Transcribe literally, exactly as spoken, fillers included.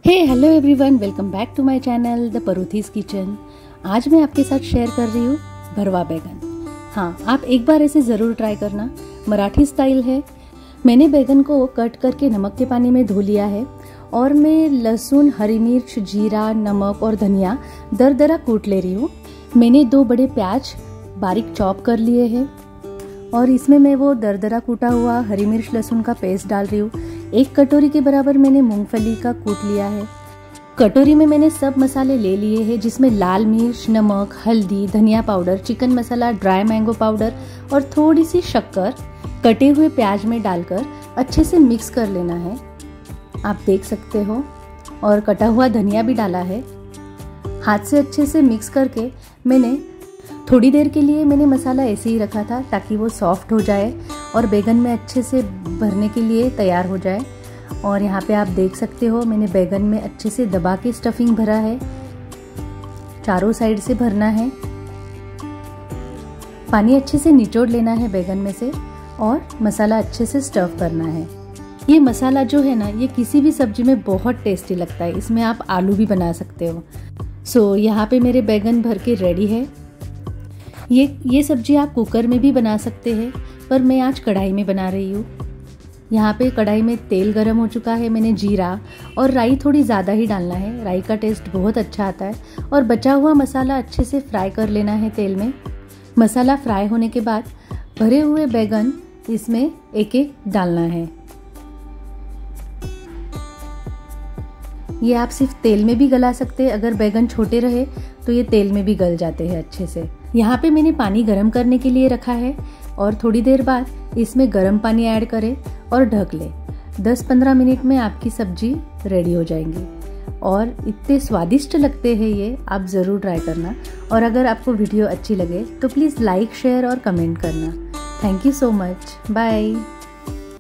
Hey hello everyone, welcome back to my channel the Paruthi's kitchen. आज मैं आपके साथ शेयर कर रही हूँ भरवा बैगन। हाँ, आप एक बार ऐसे ज़रूर ट्राई करना, मराठी स्टाइल है। मैंने बैगन को कट करके नमक के पानी में धो लिया है और मैं लहसुन, हरी मिर्च, जीरा, नमक और धनिया दरदरा कूट ले रही हूँ। मैंने दो बड़े प्याज बारीक चॉप कर लिए हैं और इसमें मैं वो दरदरा कूटा हुआ हरी मिर्च लहसुन का पेस्ट डाल रही हूँ। एक कटोरी के बराबर मैंने मूंगफली का कूट लिया है। कटोरी में मैंने सब मसाले ले लिए हैं, जिसमें लाल मिर्च, नमक, हल्दी, धनिया powder, chicken masala, dry mango powder और थोड़ी सी शक्कर कटे हुए प्याज में डालकर अच्छे से मिक्स कर लेना है। आप देख सकते हो, और कटा हुआ धनिया भी डाला है। हाथ से अच्छे से मिक्स करके मैंने थोड़ी देर के लिए मैंने मसाला ऐसे ही रखा था ताकि वो सॉफ्ट हो जाए और बैगन में अच्छे से भरने के लिए तैयार हो जाए। और यहाँ पे आप देख सकते हो, मैंने बैगन में अच्छे से दबा के स्टफिंग भरा है। चारों साइड से भरना है। पानी अच्छे से निचोड़ लेना है बैगन में से और मसाला अच्छे से स्टफ करना है। ये मसाला जो है ना, ये किसी भी सब्जी में बहुत टेस्टी लगता है। इसमें आप आलू भी बना सकते हो। सो यहाँ पे मेरे बैगन भर के रेडी है। ये ये सब्जी आप कुकर में भी बना सकते हैं, पर मैं आज कढ़ाई में बना रही हूँ। यहाँ पे कढ़ाई में तेल गरम हो चुका है। मैंने जीरा और राई थोड़ी ज़्यादा ही डालना है, राई का टेस्ट बहुत अच्छा आता है। और बचा हुआ मसाला अच्छे से फ्राई कर लेना है तेल में। मसाला फ्राई होने के बाद भरे हुए बैगन इसमें एक एक डालना है। ये आप सिर्फ तेल में भी गला सकते हैं। अगर बैगन छोटे रहे तो ये तेल में भी गल जाते हैं अच्छे से। यहाँ पे मैंने पानी गरम करने के लिए रखा है और थोड़ी देर बाद इसमें गरम पानी ऐड करें और ढक ले। दस पंद्रह मिनट में आपकी सब्जी रेडी हो जाएंगी और इतने स्वादिष्ट लगते हैं ये, आप ज़रूर ट्राई करना। और अगर आपको वीडियो अच्छी लगे तो प्लीज़ लाइक, शेयर और कमेंट करना। Thank you so much. Bye.